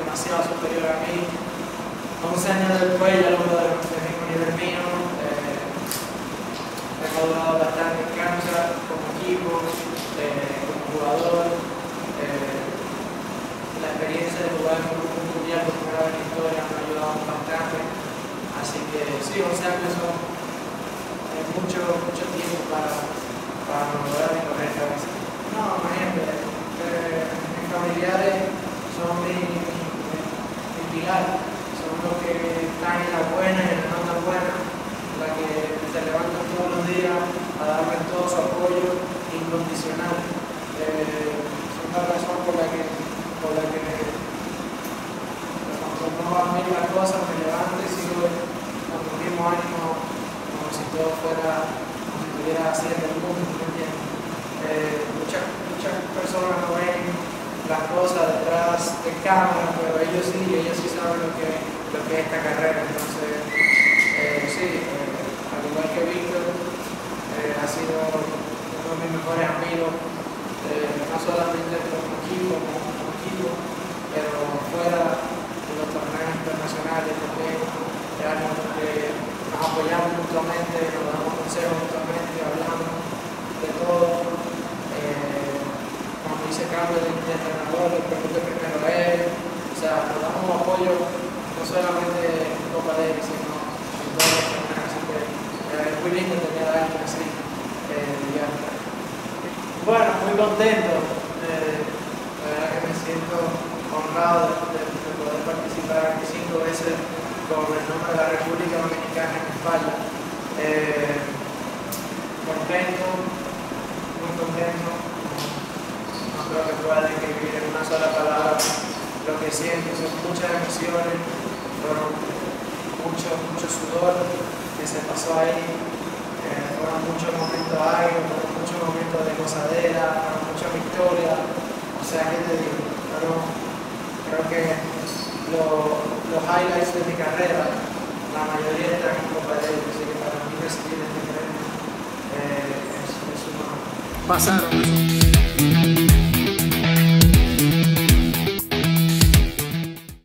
demasiado superior a mí. 11 años después ya lo puedo del mismo nivel mío. He madurado bastante en cancha, como equipo, como jugador. La experiencia de jugar en un grupo mundial por primera vez en la historia me ha ayudado bastante. Así que sí, 11 años son mucho tiempo para lograr mi carrera. No, imagínate, mis familiares son mi pilar, son los que están en la buena y en la no tan buena, las que se levantan todos los días a darme todo su apoyo incondicional. Son la razón por la que cuando no van bien las cosas me levanto y sigo con el mismo ánimo, como si todo fuera, como si estuviera haciendo el mundo, ¿me entiendes? Muchas personas no ven las cosas detrás de cámara, pero ellos sí saben lo que es esta carrera. Entonces, al igual que Víctor, ha sido uno de mis mejores amigos, no solamente como equipo, pero fuera de los torneos internacionales también. Es algo que nos apoyamos mutuamente, nos damos consejos mutuamente, hablamos de todo. Cuando hice cambio de entrenador, le pregunté primero a él. O sea, nos damos apoyo no solamente en Copa Davis, sino en todos los torneos. Así que es muy lindo tener a alguien así. Bueno, muy contento. La verdad que me siento honrado de poder participar aquí 5 veces con el nombre de la República Dominicana en mi espalda. Contento, muy contento. No creo que pueda describir en una sola palabra lo que siento. Son muchas emociones, fueron mucho sudor que se pasó ahí, fueron muchos momentos áridos, fueron muchos momentos de gozadera, fueron muchas victorias. O sea, ¿qué te digo? Creo que los highlights de mi carrera, la mayoría están en Copa Davis, así que para mí recibir este premio es un honor. Pasaron